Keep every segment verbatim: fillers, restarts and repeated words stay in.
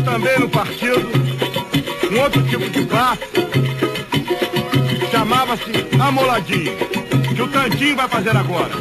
também no partido um outro tipo de passo, chamava-se amoladinho, que o Tantinho vai fazer agora.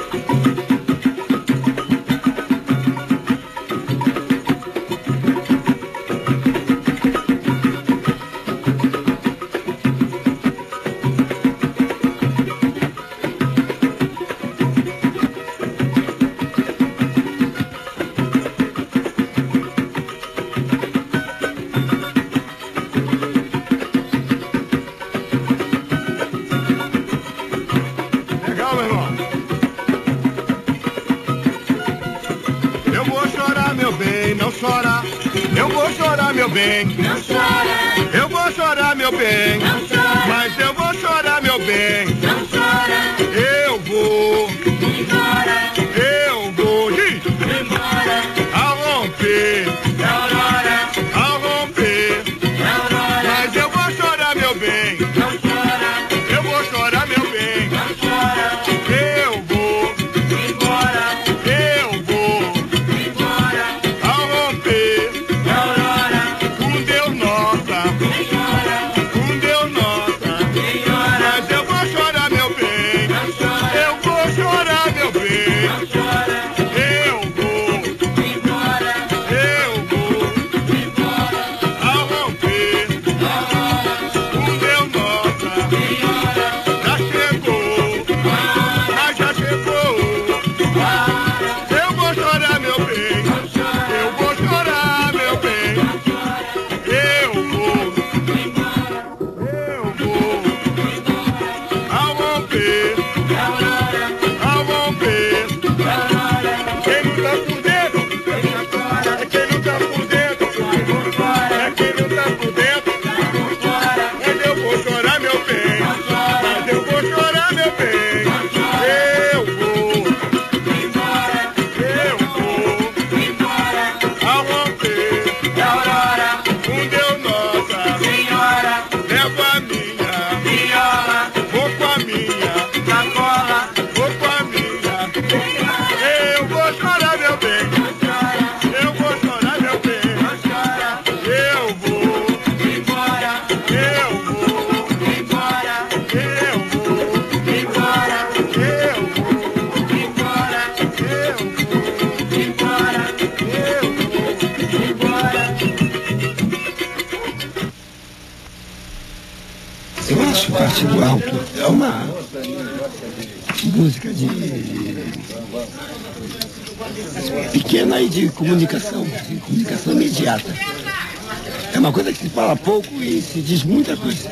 Meu bem, não chora. Eu vou chorar, meu bem, não chora. Mas eu vou chorar, meu bem, não chora. Eu vou embora. Eu vou ir embora. Ao romper da aurora, ao romper da aurora. Mas eu vou chorar, meu bem, não chora. Eu vou chorar, meu bem, não chora. Eu vou embora. Eu vou embora. Ao romper da aurora. Com Deus nossa, com Deus nossa, mas eu vou chorar, meu bem, eu vou chorar, meu bem, eu vou embora. eu vou embora. ao romper com Deus nossa, já chegou, mas já chegou, eu vou chorar, meu bem, eu vou chorar, meu bem, eu vou Eu vou ao romper, ao romper. Quem não tá por dentro, é quem não tá por dentro, é quem não tá por dentro. Mas eu vou chorar, meu bem, mas eu vou chorar, meu bem. Eu vou, eu vou ao romper, com Deus nossa, levo a minha, vou com a minha, vou com a minha. Eu vou chorar, meu bem, eu vou chorar, meu bem. Eu vou, eu vou, eu vou, eu vou, Eu acho que o Partido Alto é uma música de pequena e de comunicação, de comunicação imediata. É uma coisa que se fala pouco e se diz muita coisa.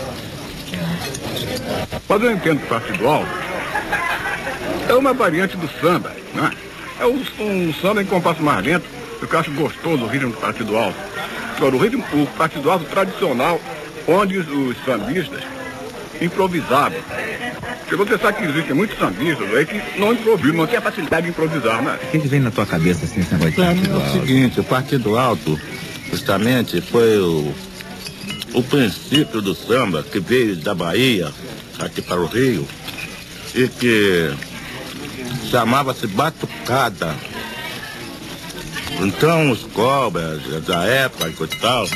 Mas eu entendo que o Partido Alto é uma variante do samba, né? É um, um samba em compasso mais lento, eu acho gostoso o ritmo do Partido Alto. Agora, o ritmo, o Partido Alto tradicional, onde os, os sambistas improvisavam. Porque você sabe que existem muitos sambistas aí que não improvisam, não tem a facilidade de improvisar, né? O que, que vem na tua cabeça assim, esse negócio de Partido É o Alto? seguinte, o Partido Alto, justamente, foi o, o princípio do samba que veio da Bahia, aqui para o Rio, e que chamava-se batucada. Então os cobras da época e tal,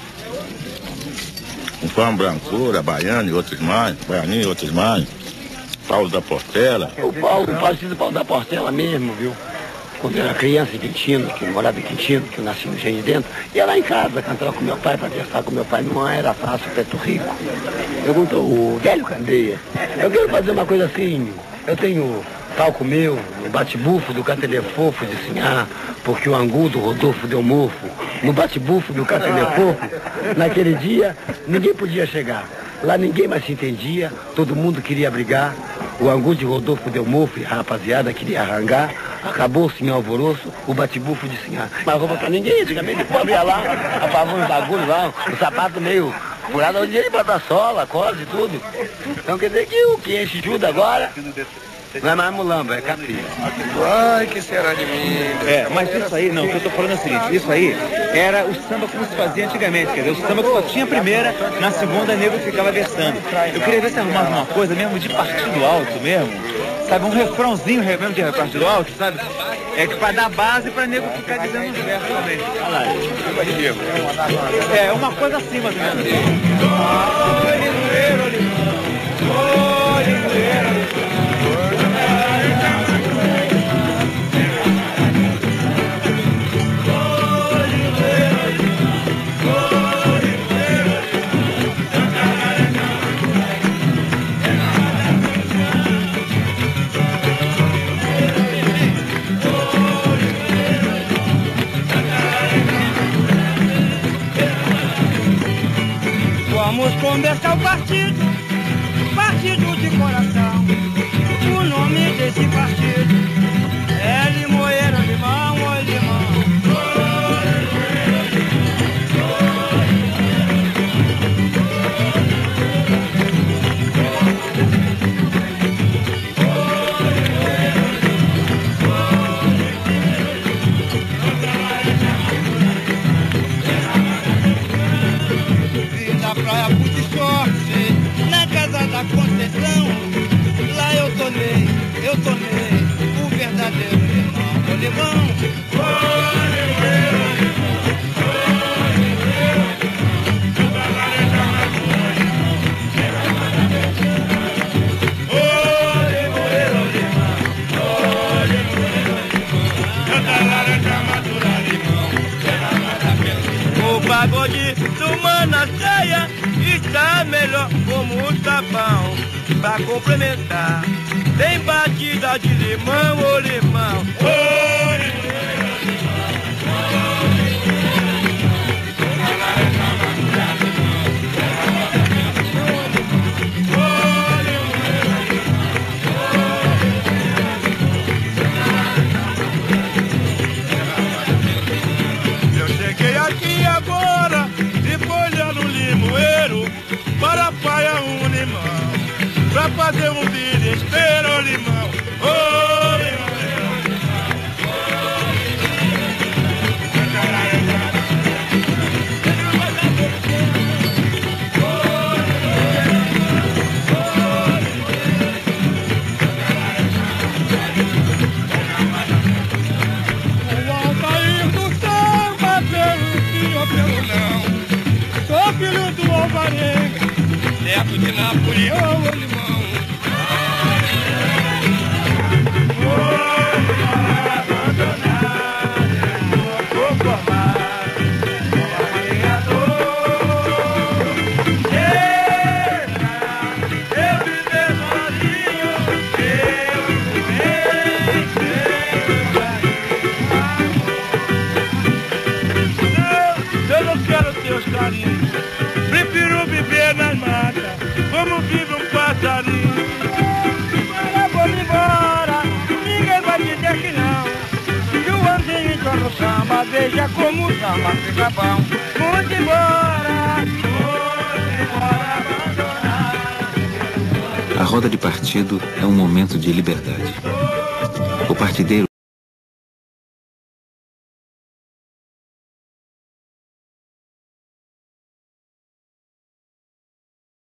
o Fão Brancura, Baiano e outros mais, Baianinho e outros mais, Paulo da Portela. O Paulo, o partido Paulo da Portela mesmo, viu? Quando eu era criança em Quintino, que eu morava em Quintino, que eu nasci no Engenho de Dentro, ia lá em casa cantar com meu pai, para testar com meu pai. Não era fácil, Preto Rico. Perguntou o velho Candeia. Eu quero fazer uma coisa assim, eu tenho palco meu, no bate-bufo do Catelê Fofo de Sinhá, porque o angu do Rodolfo deu mofo. No bate-bufo do Catelê Fofo, naquele dia, ninguém podia chegar. Lá ninguém mais se entendia, todo mundo queria brigar. O angu de Rodolfo deu mofo e a rapaziada queria arrancar. Acabou-se em alvoroço, o bate-bufo de Sinhá. Mas roupa pra ninguém, antigamente o pobre ia lá, apavou uns bagulhos lá, o sapato meio furado, hoje ele bota sola, cola e tudo. Então quer dizer que o que enche tudo agora não é mais mulamba, é capim. Ai, que será de mim? É, mas isso aí, não, o que eu tô falando é o seguinte, isso aí era o samba como se fazia antigamente, quer dizer, o samba que só tinha a primeira, na segunda nego ficava versando. Eu queria ver se arrumava uma coisa mesmo de partido alto mesmo, sabe, um refrãozinho mesmo de partido alto, sabe? É que pra dar base pra nego ficar dizendo os versos também. Olha lá, é uma coisa assim, mais ou menos. Vamos começar o partido, partido de coração. O nome desse partido é Limoeiro, Limão, oi Limão. Praia Pude Sorte, na casa da Conceição. Lá eu tornei, eu tornei o verdadeiro limão, o limão. O pagode do Manassés está melhor como o sabão. Pra complementar, tem batida de limão, ô limão, ô eu cheguei aqui agora, depois no Limoeiro, para apanhar um limão, pra fazer um desespero, ô limão, ô limão. O Altair do samba, pelo sim ou pelo não, sou filho do Alvarenga, neto de Napoleão, ô limão. Eu não quero teus carinhos, prefiro viver nas matas, como vive um passarinho. Eu vou embora, ninguém vai dizer que não. Que o anjinho entrou no samba, veja como o samba fica bom. Muito embora, muito embora, abandonar. A roda de partido é um momento de liberdade. O partideiro